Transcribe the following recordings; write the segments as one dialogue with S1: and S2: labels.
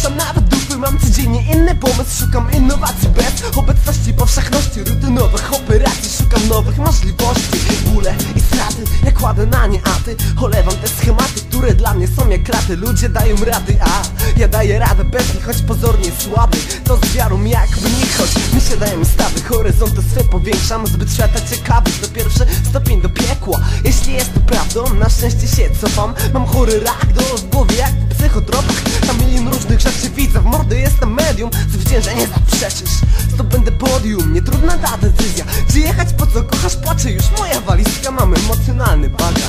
S1: puszczam nawet dupy. Mam codziennie inny pomysł, szukam innowacji bez obecności powszechności rutynowych operacji. Szukam nowych możliwości, bóle i straty ja kładę na nie, a ty olewam te schematy, które dla mnie są jak kraty. Ludzie dają rady, a ja daję radę bez nich, choć pozornie słaby. To z wiarą jakby nie choć my się dajemy stawy, horyzonty swe powiększam, zbyt świata ciekawy. To pierwszy stopień do piekła, jeśli jest to prawdą, na szczęście się cofam. Mam chory rak w głowie jak w psychotropach. Tam milion różnych rzeczy widzę, w mordy jestem medium. Zwyciężenie zaprzeczysz, zdobędę podium. Nietrudna ta decyzja, czy jechać po co kochasz, płacze już moja walizka. Mam emocjonalny bagaż.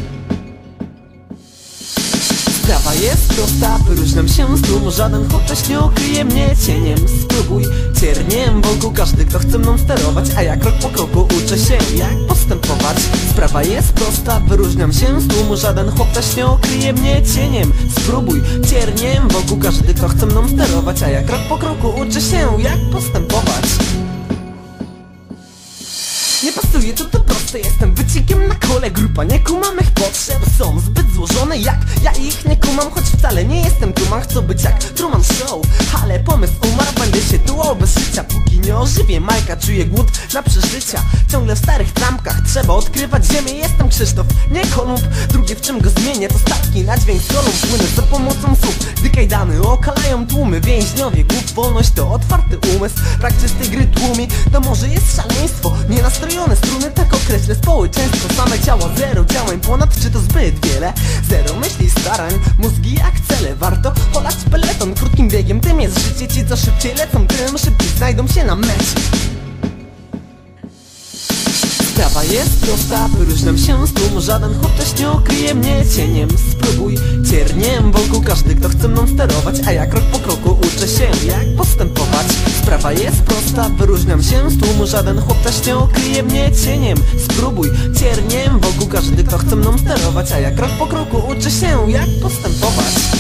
S1: Sprawa jest prosta, wyróżniam się z tłumu. Żaden chłop też nie ukryje mnie cieniem. Spróbuj cierniem wokół, każdy kto chce mną sterować, a ja krok po kroku uczę się jak postępować. Sprawa jest prosta, wyróżniam się z tłumu. Żaden chłop też nie ukryje mnie cieniem. Spróbuj cierniem wokół, każdy kto chce mną sterować, a ja krok po kroku uczę się jak postępować. Nie pasuje to proste, jestem wyciekiem na kole. Grupa nie kuma mych potrzeb, są zbyt złożone jak ja ich nie kumam. Choć wcale nie jestem Truman, chcę być jak Truman Show. Ale pomysł umarł, będę się tułał bez życia. Póki nie ożywię Majka, czuję głód na przeżycia. Ciągle w starych trampkach, trzeba odkrywać ziemię. Jestem Krzysztof, nie Kolumb. Drugie w czym go zmienię to statki na dźwięk solą. Płynę za pomocą słów, gdy kajdany okalają tłumy. Więźniowie głów, wolność to otwarty umysł. Brak czystej gry tłumi, to może jest szaleństwo. Nie nastrojone struny, tak określę społeczeństwo. Same ciała, zero działań ponad, czy to zbyt wiele? Zero myśli, starań, mózgi jak cele. Warto polać peleton, krótkim biegiem tym jest życie. Ci co szybciej lecą, tym szybciej znajdą się na mecie. Sprawa jest prosta, wyróżniam się z tłumu. Żaden chłop też nie ukryje mnie cieniem. Spróbuj cierniem wokół, każdy kto chce mną sterować, a ja krok po kroku uczę się jak postępować. Sprawa jest prosta, wyróżniam się z tłumu. Żaden chłop też nie ukryje mnie cieniem. Spróbuj cierniem wokół, każdy kto chce mną sterować, a ja krok po kroku uczę się jak postępować.